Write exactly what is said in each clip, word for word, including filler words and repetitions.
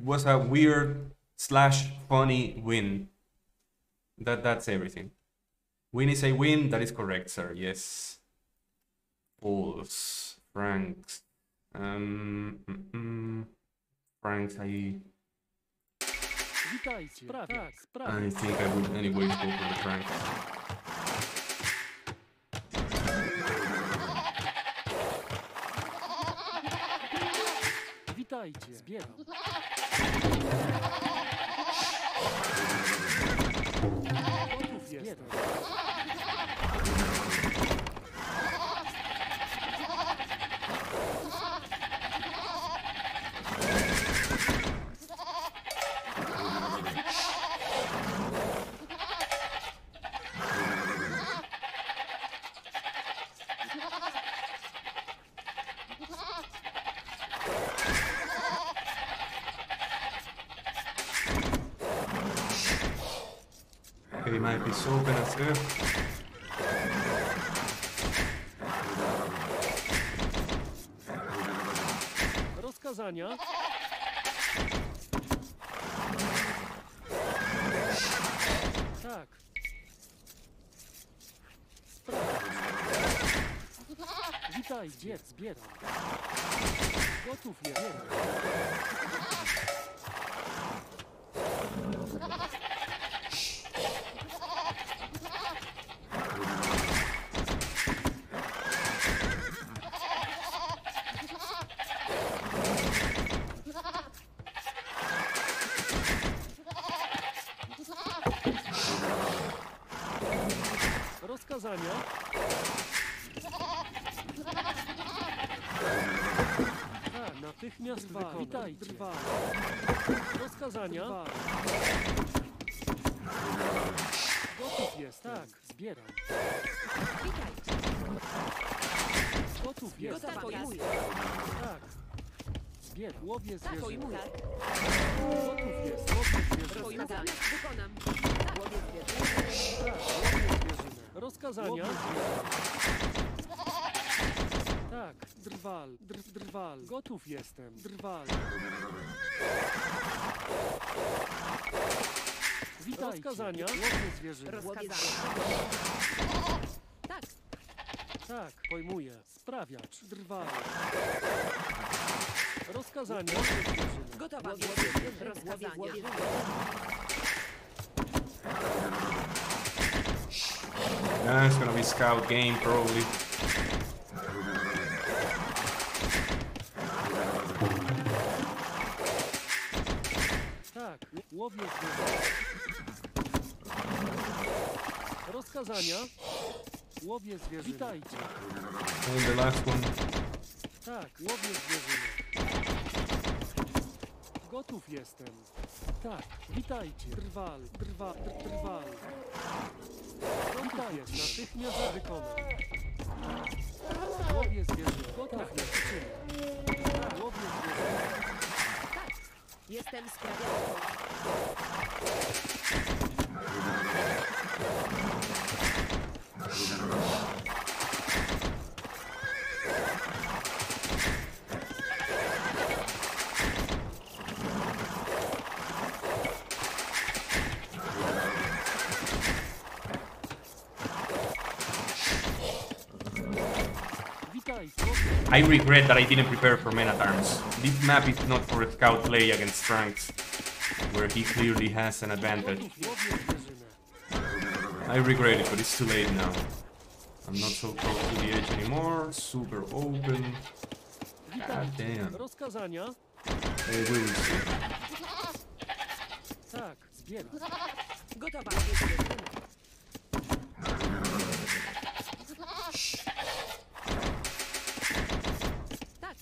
was a weird slash funny win. That that's everything. Win is a win. That is correct, sir. Yes. False. Franks. Um. Mm -mm. Franks. I. Witajcie. Tak, I think I would anyway go for the Franks. Witajcie. Zbieram. Gotów jestem. Okay, might be so open as if. Rozkazania. Tak. Sprawa. Witaj, zbier, zbieram. Gotów jest. Rozkazania. Tak, natychmiast wykonam. Witajcie. Drwal. Rozkazania. Drwal. Gotów jest. Tak, zbieram. Witajcie. Gotów jest. Gotowa pojmuję. Tak. Zbieram. Łowię Tak, zwierzyny. pojmuję. Gotów jest. Łowię zwierzyny. Rozkazania. Wykonam. Łowię zwierzę. Tak, łowię zwierzynę. Rozkazania. Tak, drwal, dr, drwal. Gotów jestem, drwal. Witajcie. Rozkazania. Łowię zwierzyny. Rozkazania. Tak. Tak, pojmuję. Sprawiacz, drwal. Rozkazania. Gotowa. Łowię zwierzę. Rozkazania. Yeah, it's gonna be scout game probably. Tak, łowię zwierzę. Rozkazania. Łowię zwierzę. Witajcie. And the last one. Tak, łowię zwierzyny. Gotów jestem. Tak, witajcie. Drwal, drwal, dr, drwal. Gotów jest, natychmiast wykonam. Łowię zwierzę. Gotów jest, czynię. Łowię zwierzę. Tak. Jestem sprawiaczką. I regret that I didn't prepare for Men at Arms. This map is not for a scout play against Franks, where he clearly has an advantage. I regret it, but it's too late now. I'm not so close to the edge anymore. Super open. God damn. Rozkazania. Hey, we will see. Tak, zbieram. Gotowa. Tak.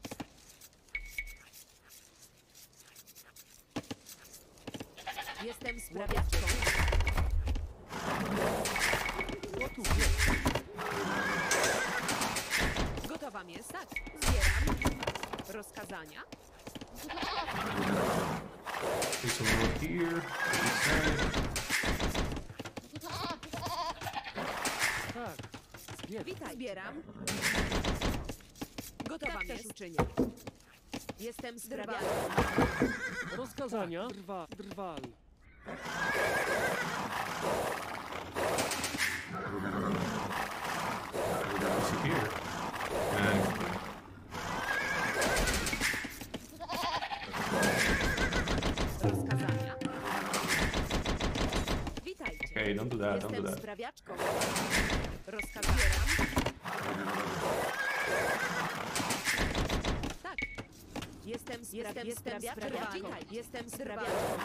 Jestem sprawiaczką. Gotów jest. Gotowa jest. Tak. Zbieram. Rozkazania. This one over here. This side. Tak, zbieram. Witaj. Zbieram. Gotowa Tak jest. też uczynię. Jestem sprawiaczką. Rozkazania. Drwa, drwal. What's here? Uh, Rozkazania. Witajcie. okay, don't do that, don't do Jestem that. sprawiaczką. Rozkazania. Tak. Jestem, spra- jestem sprawiaczką. Witaj. Jestem sprawiaczką.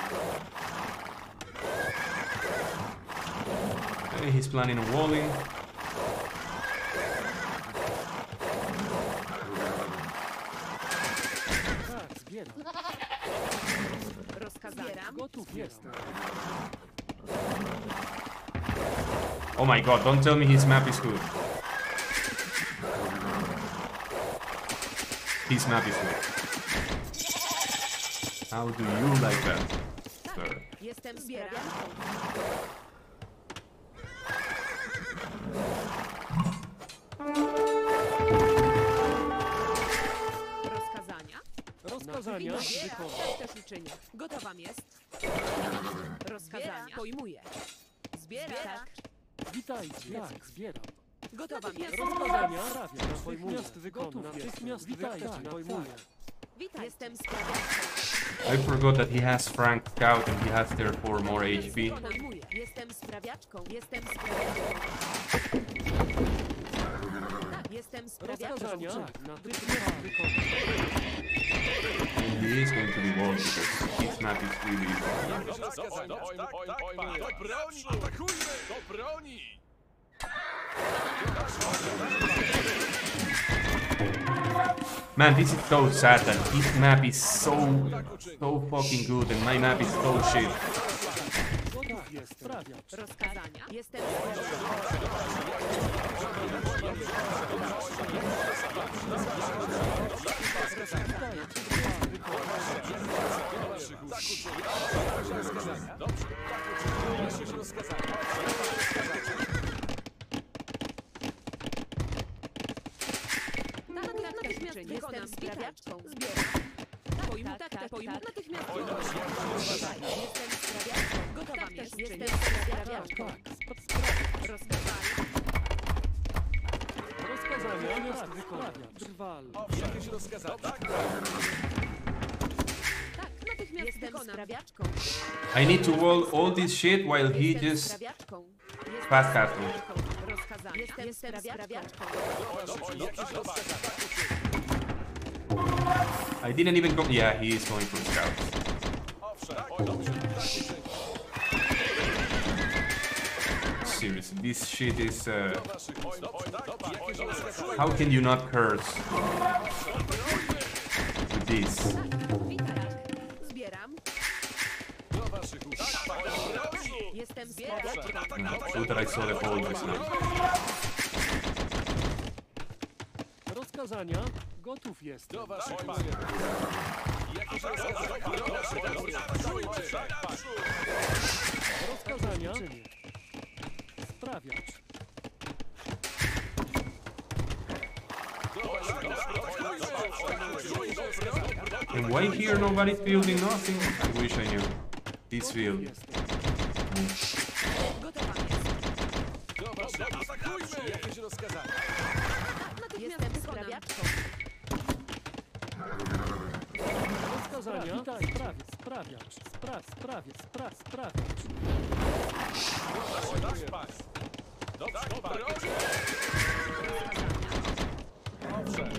Okay, he's planning a walling. Tak, zbieram. Rozkazania. Gotów jestem. Oh my god, don't tell me his map is good. His map is good. How do you like that, sir? Jestem sprawiaczką. Rozkazania. Rozkazania. Zbieram. Wykonam. Tak też uczynię. Gotowam jest. Rozkazania. Pojmuję. Zbieram. Tak. Witajcie. Tak, zbieram. Gotowam jest. Rozkazania. Sprawiam. Natychmiast wykonam. Natychmiast witajcie. Pojmuję. Witaj. Jestem sprawiaczką. I forgot that he has Frank Scout and he has therefore more H P. Pojmuję. Jestem sprawiaczką. Jestem sprawiaczką. Tak. Jestem sprawiaczką. Rozkazania. Natychmiast wykonam. And he is going to be walled because his map is really easy. Broni! Atakujmy! Do broni! Man, this is so sad that his map is so, so fucking good and my map is so shit. Gotów jest. Sprawiacz. Rozkazania. Jestem sprawiaczką. Natychmiast jestem sprawiaczką. Zbieram. Pojmu, tak, tak, pojmu, natychmiast jestem sprawiaczką. Gotowam jest. Jestem sprawiaczką. Rozkazania. Rozkazania. Natychmiast wykonam. Drwal. Jakieś rozkazania? Tak, natychmiast jestem sprawiaczką. I need to wall all this shit while he Jestem just sprawiaczką. Jestem fast casting. Rozkazania. Jestem sprawiaczką. Jakieś rozkazania? I didn't even go. Yeah, he is going for scouts. Owszem, dobrze. Seriously, this shit is. Uh, Jakieś rozkazania? how can you not curse with this? Witaj. Zbieram. Do waszych usług. Jestem sprawiaczką. No, good that I saw the hole just now. Rozkazania. Gotów jest. Do waszych usług. Jakieś rozkazania? Do waszych usług. Rozkazania. Czynię. Sprawiacz. And why here nobody's building nothing? I wish I knew. This field. Jestem. Gotowam jest. Do waszych usług. Jakieś rozkazania? Jestem sprawiaczką. Rozkazania. Witaj. Sprawiacz. Sprawiacz. Spraw. Sprawiacz. Spraw. Sprawiacz. Do broni! Owszem.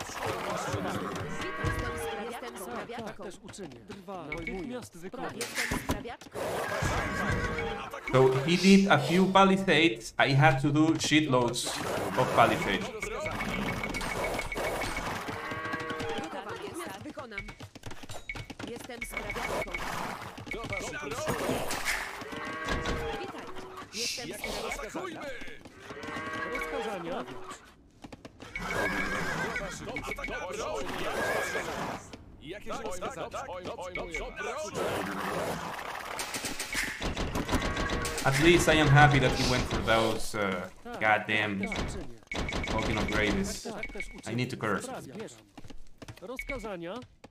Jestem Tak, sprawiaczką. też uczynię. Drwal. Natychmiast wykonam. Jestem sprawiaczką. So he did a few palisades. I had to do shitloads of palisades. Gotowam jest. Wykonam. Jestem sprawiaczką. Do waszych usług. Witaj. Jestem Jakieś sprawiaczką. rozkazania? Rozkazania. Do waszych usług. Do broni! Jakieś rozkazania? Do broni! At least I am happy that he went for those uh, goddamn Też uczynię. fucking upgrades. Tak, też uczynię. I need to curse. Sprawiacz. Rozkazania.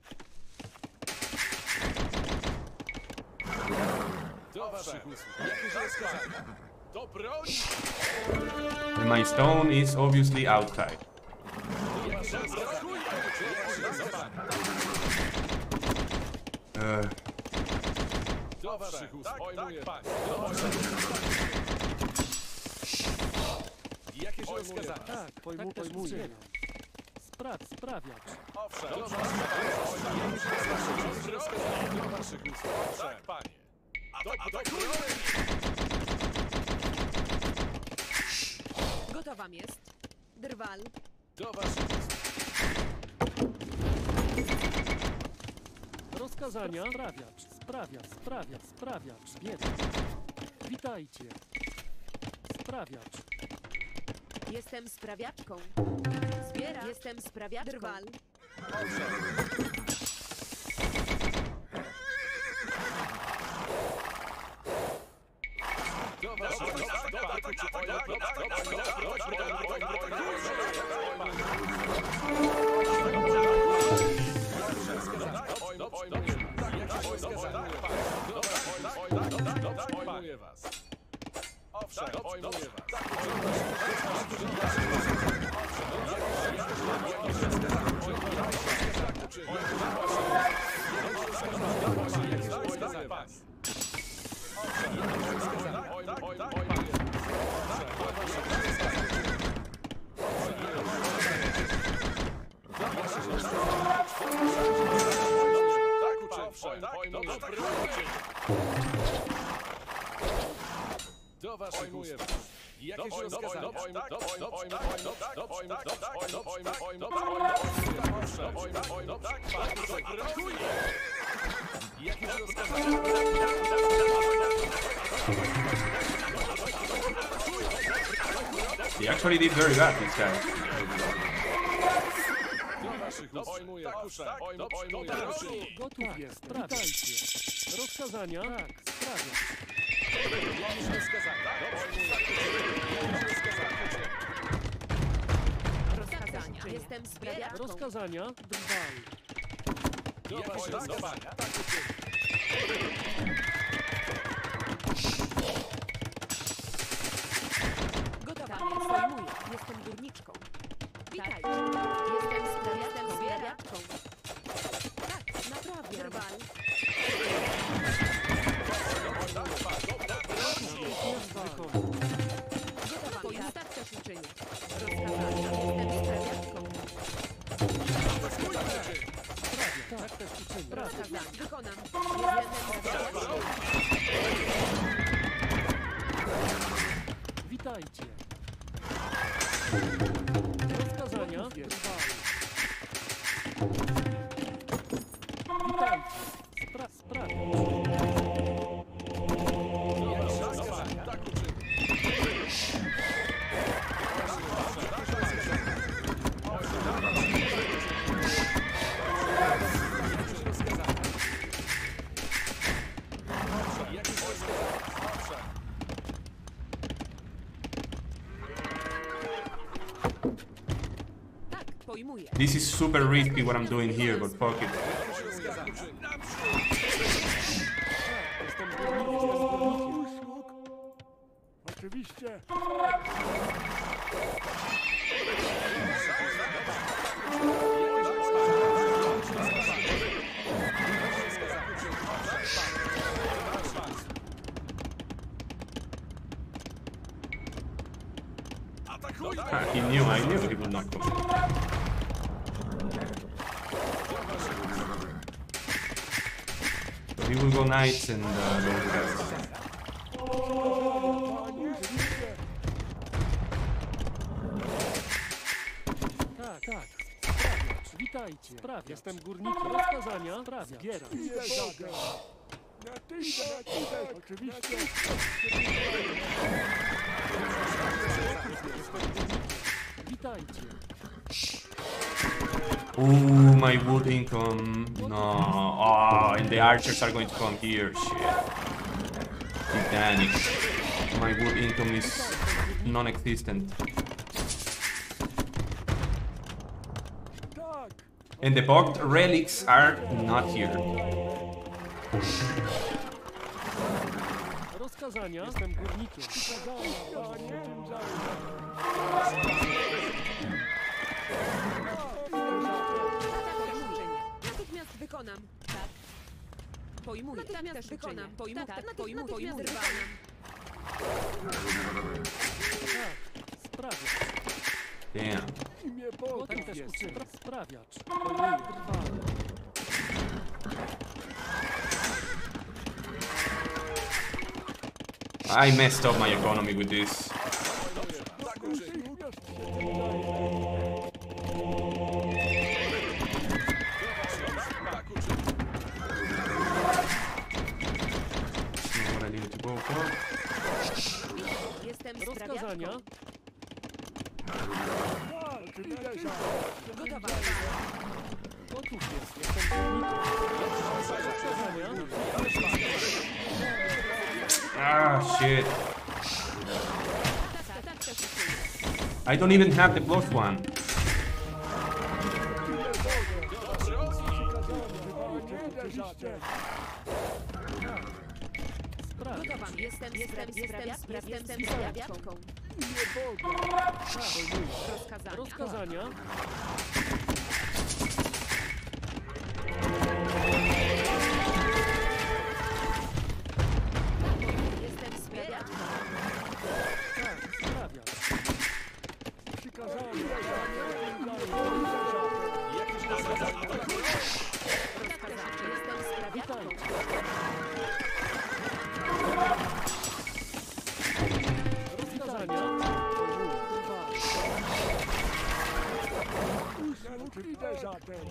Do waszych usług. Jakieś rozkazania? Do broni! And my stone is obviously outside. Jakieś rozkazania? Jakieś rozkazania? Uh, Do waszych usług. Pojmuję. Do waszych Jakieś rozkazania? Tak, pojmu, pojmuję. Spraw, sprawiacz. Owszem. Do waszych usług. Do waszych usług. Tak, panie. Do, do broni! Gotowa jest. Drwal. Do waszych usług. Rozkazania. Sprawiacz, sprawia, sprawia, sprawiacz. Bieda. Witajcie. Sprawiacz. Jestem sprawiaczką. Zbieram. Jestem sprawiaczką. Drwal. Do waszych usług. Pojmuję was. Owszem, pojmuję was. Do waszych usług. Jakieś rozkazania? Jakieś rozkazania? he actually did very bad, this guy. Do waszych usług. Pojmuję was. Pojmuję was. Gotów jest. Witajcie. Rozkazania. Tak, sprawiacz. Jakieś rozkazania? Rozkazania. Jestem sprawiaczką. Rozkazania. Drwal. Do waszych rozkazania? Gotowa jest. Pojmuję. Jestem górniczką. Witajcie. Jestem sprawiaczką. Zbieraczką. Tak, naprawdę. Drwal. Gotowa jest. Tak też uczynię. Rozkazania. Jestem sprawiaczką. Tak też uczynię. Rozkazania. Wykonam. Jestem sprawiaczką. Witajcie. Rozkazania. Drwal. Witajcie. Spra sprawiacz. Jakieś rozkazania? Tak uczynię. Tak, pojmuję. This is super risky what I'm doing here, but fuck it. Jestem górnikiem. Oczywiście. Ah, he knew, I knew he would not come. So he will go knights and uh, go guys. Tak, tak. Sprawiacz. Witajcie. Sprawiacz. Jestem górnikiem. Rozkazania. Sprawiacz. Zbieram. Oczywiście. Witajcie. Ooh, my wood income. No. Oh, and the archers are going to come here. Shit. Titanic. My wood income is non-existent. And the bugged relics are not here. Rozkazania. Jestem górnikiem. Przykazania. Panie. Natychmiast wykonam. Tak. Pojmuję. Natychmiast wykonam. Pojmuję. Tak, pojmuję. Pojmuję. Wykonam. Tak. Sprawiacz. Damn. Imię Boga. Tak też uczynię. Sprawiacz. Pojmuję. Trwale. I messed up my economy with this. Tak uczynię. Tak uczynię. Not what I needed to go for. Jestem Rozkazania. sprawiaczką. Gotowa. Gotów jest. Jestem górnikiem. Rozkazania. Ah, shit. Tak, tak też uczynię. I don't even have the plus one. Sprawiacz. Gotowa. Jestem, jestem, jestem, jestem, jestem sprawiaczką. Rozkazania. Rozkazania. Jestem sprawiaczką. Tak. Sprawiacz. Przykazania. Jakieś rozkazania. Tak uczynię. Rozkazania. Jestem sprawiaczką. Rozkazania. Idę za tym.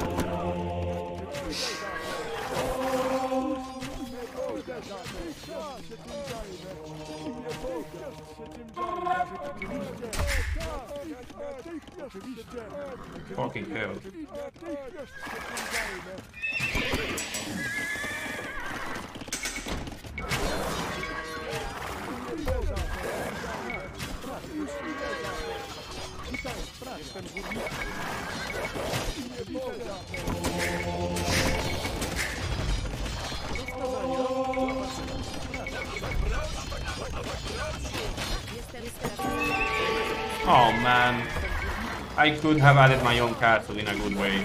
Fucking hell. Jestem górnikiem. Jestem sprawiaczką. Oh man. I could have added my own castle in a good way.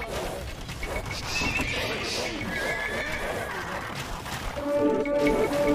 Rozkazania.